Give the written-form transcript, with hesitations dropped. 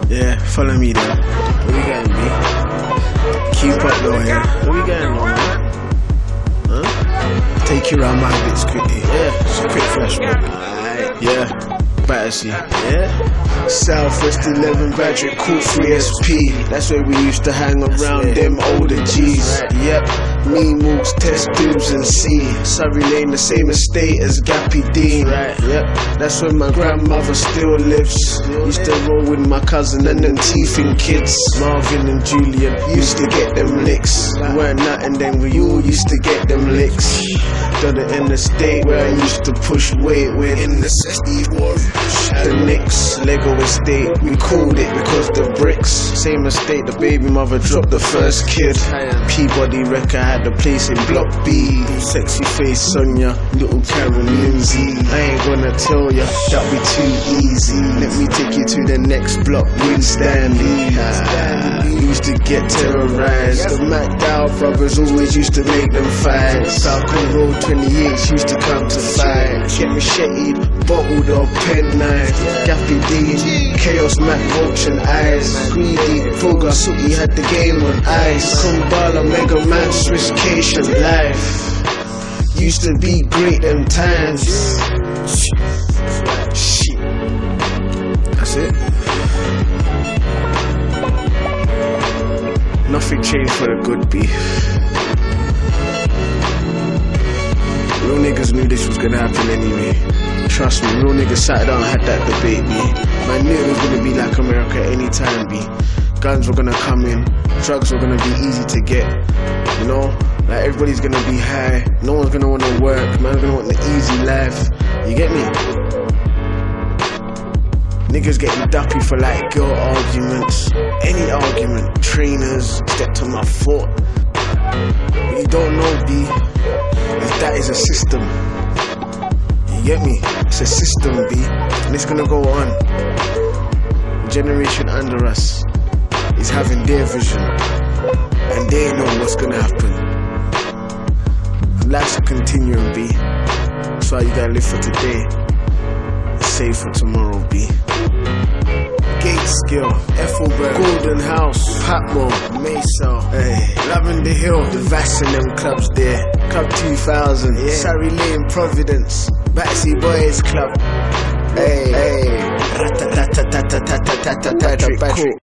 Yeah, follow me then. Where we going, B? Keep up though, yeah. Where we going, man? Huh? Take you around my bits quickly. Yeah, it's a quick flashback. Alright, yeah. Battersea, yeah. Southwest 11 Badrick, Court 3SP. That's where we used to hang around them older G's. Yep, me, Mooks, Test Dubes and C. Surrey Lane, the same estate as Gappy Dean. Yep, that's where my grandmother still lives. Used to roll with my cousin and them teething kids. Marvin and Julian used to get them licks. Weren't nothing then, we all used to get them licks. Done it in the state where I used to push weight with. In the city war, the Knicks, Lego estate, we called it because the bricks. Same estate, the baby mother dropped the first kid. Peabody record had the place in Block B. Sexy face Sonia, little Carol Lindsay. I ain't gonna tell ya, that'll be too easy. Let me take you to the next block, Win Stanley. Used to get terrorized. The McDowell brothers always used to make them fight. Falcon Road 28 used to come to fight. Get macheted, bottled or pen knife. Gappy D, Chaos Mac, Vulch and Eyes. Greedy, Foga, Sooty had the game on ice. Kumbala, Mega Man, Swisscation life. Used to be great them times. Shit. That's it. Nothing changed for the good, B. Real niggas knew this was gonna happen anyway. Trust me, real niggas sat down and had that debate, B. Man knew it was gonna be like America anytime, B. Guns were gonna come in, drugs were gonna be easy to get. You know, like everybody's gonna be high. No one's gonna wanna work, man's gonna want the easy life. You get me? Niggas getting duppy for like girl arguments. Any argument, trainers, step to my foot. But you don't know, B, if that is a system. You get me? It's a system, B, and it's gonna go on. The generation under us is having their vision, and they know what's gonna happen. Life's a continuum, B. That's why you gotta live for today, save for tomorrow, B. Gateskill, Ethelbert, Golden House, Patmore, Mesa, hey, Lavender Hill, the Vass and them clubs there. Club 2000, yeah. Surrey Lane, Providence, Battersea Boys Club, hey, hey, Badrick,